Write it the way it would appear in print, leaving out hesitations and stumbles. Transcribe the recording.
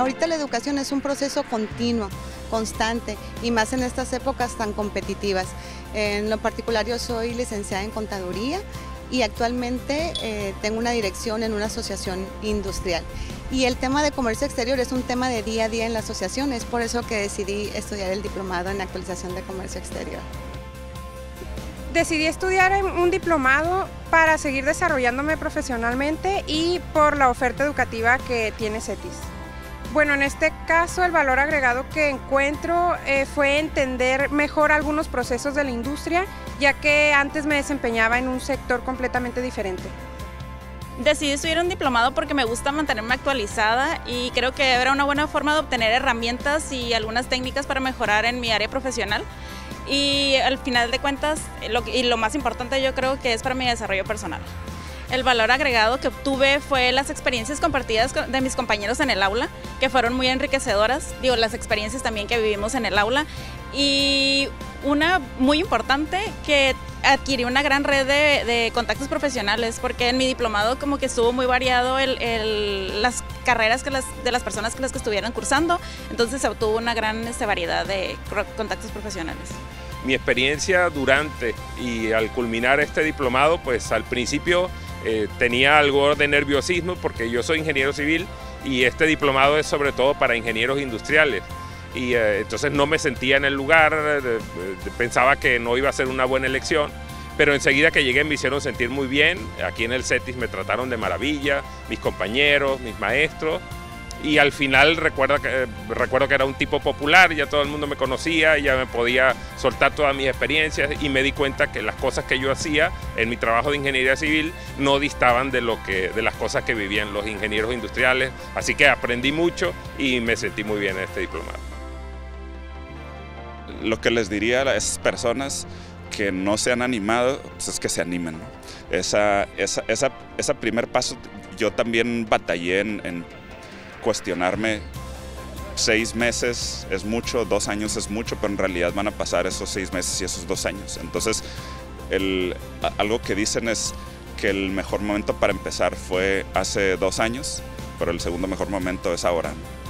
ahorita la educación es un proceso continuo, constante, y más en estas épocas tan competitivas. En lo particular yo soy licenciada en contaduría y actualmente tengo una dirección en una asociación industrial. Y el tema de comercio exterior es un tema de día a día en la asociación, es por eso que decidí estudiar el diplomado en actualización de comercio exterior. Decidí estudiar un diplomado para seguir desarrollándome profesionalmente y por la oferta educativa que tiene CETIS. Bueno, en este caso el valor agregado que encuentro fue entender mejor algunos procesos de la industria, ya que antes me desempeñaba en un sector completamente diferente. Decidí estudiar un diplomado porque me gusta mantenerme actualizada y creo que era una buena forma de obtener herramientas y algunas técnicas para mejorar en mi área profesional. Y al final de cuentas, lo más importante yo creo que es para mi desarrollo personal. El valor agregado que obtuve fue las experiencias compartidas de mis compañeros en el aula, que fueron muy enriquecedoras, las experiencias también que vivimos en el aula, y una muy importante, que adquirí una gran red de contactos profesionales, porque en mi diplomado como que estuvo muy variado las carreras de las personas que estuvieron cursando, entonces se obtuvo una gran variedad de contactos profesionales. Mi experiencia durante y al culminar este diplomado, pues al principio tenía algo de nerviosismo porque yo soy ingeniero civil y este diplomado es sobre todo para ingenieros industriales. Y entonces no me sentía en el lugar, pensaba que no iba a ser una buena elección, pero enseguida que llegué me hicieron sentir muy bien. Aquí en el CETIS me trataron de maravilla, mis compañeros, mis maestros, y al final recuerdo que era un tipo popular, ya todo el mundo me conocía, ya me podía soltar todas mis experiencias y me di cuenta que las cosas que yo hacía en mi trabajo de ingeniería civil no distaban de las cosas que vivían los ingenieros industriales, así que aprendí mucho y me sentí muy bien en este diplomado. Lo que les diría a esas personas que no se han animado, pues es que se animen, ¿no? Ese primer paso, yo también batallé en cuestionarme. 6 meses es mucho, 2 años es mucho, pero en realidad van a pasar esos 6 meses y esos 2 años. Entonces, algo que dicen es que el mejor momento para empezar fue hace 2 años, pero el segundo mejor momento es ahora, ¿no?